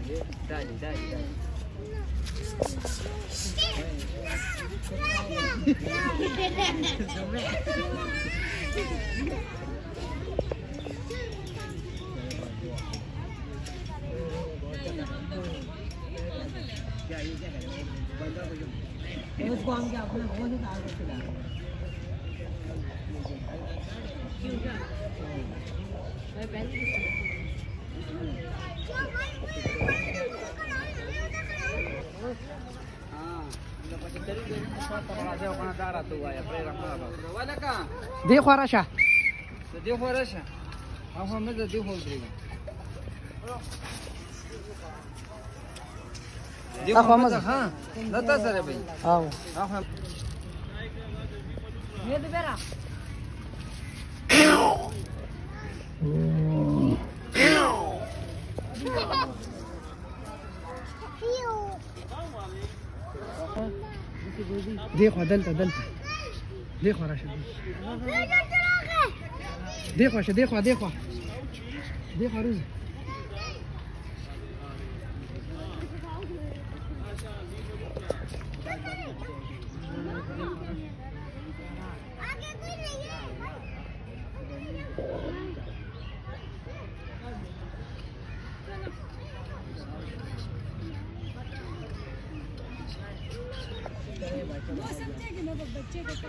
Dale, dale, dale. उसको हम क्या अपने वो से डाल के खिला देखो रशा देखो रशा अब हमें तो देखो देखो मजा हाँ नता सरे भाई आओ हम ये तो बेरा देखो दलता दलता देखो रशा देखो रशा देखो देखो देखो रुज वो समझेगी ना बच्चे को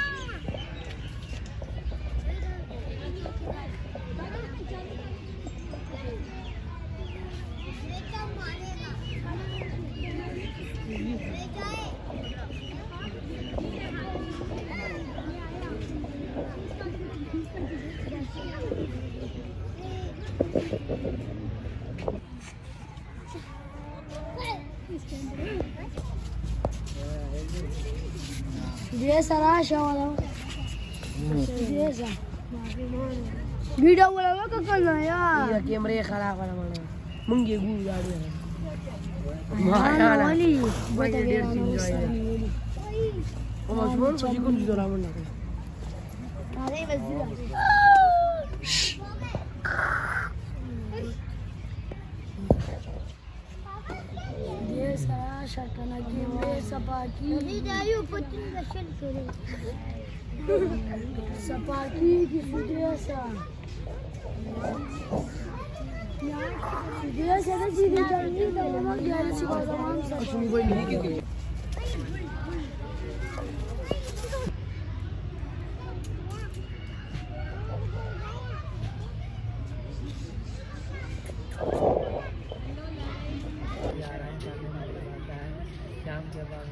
Biasa Rasha walau. Biasa. Video walau apa kalau ya? iya kamera खराब वाला मानो मुंगे गु गाड़ी है Mana wali? Buat dia enjoy oh masuk masih kun di dalam mana Ada masih. Biasa Rasha karena game biasa pagi. Jadi dayu putin gasel kiri. Sapaki gitu biasa. Biasa kan sih di dalam ini memang dia ada sih zaman Asli boy ni gitu शाम के बाद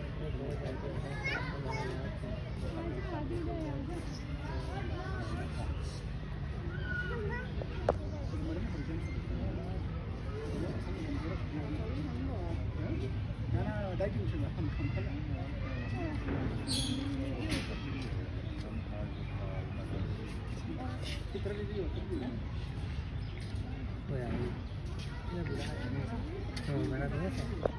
Oh ya, ini. Oh, mana dia?